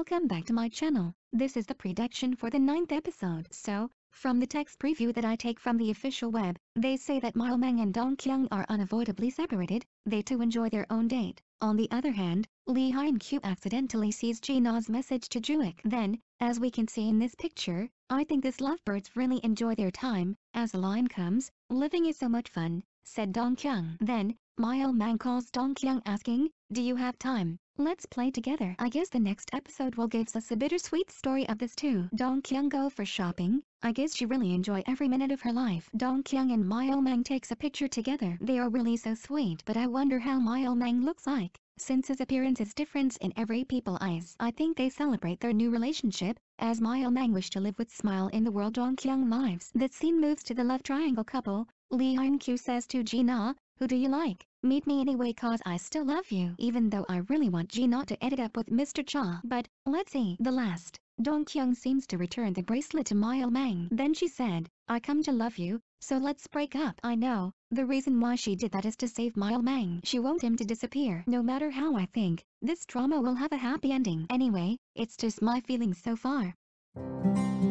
welcome back to my channel. This is the prediction for the 9th episode. So, from the text preview that I take from the official web, they say that Mile Mang and Dong Kyung are unavoidably separated, they too enjoy their own date. On the other hand, Lee Hyun-kyu accidentally sees Jina's message to Juik. Then, as we can see in this picture, I think these lovebirds really enjoy their time. As the line comes, "Living is so much fun," said Dong Kyung. Then, Mile Mang calls Dong Kyung asking, "Do you have time? Let's play together." I guess the next episode will give us a bittersweet story of this too. Dong Kyung go for shopping. I guess she really enjoy every minute of her life. Dong Kyung and Mile Mang takes a picture together. They are really so sweet, but I wonder how Mile Mang looks like, since his appearance is different in every people's eyes. I think they celebrate their new relationship, as Mile Mang wish to live with smile in the world Dong Kyung lives. The scene moves to the love triangle couple. Lee Hyun-kyu says to Jina, "Who do you like? Meet me anyway cause I still love you." Even though I really want Jina to end up with Mr. Cha. But, let's see. The last, Dong Kyung seems to return the bracelet to Mile Mang. Then she said, "I come to love you, so let's break up." I know, the reason why she did that is to save Mile Mang. She wants him to disappear. No matter how I think, this drama will have a happy ending. Anyway, it's just my feelings so far.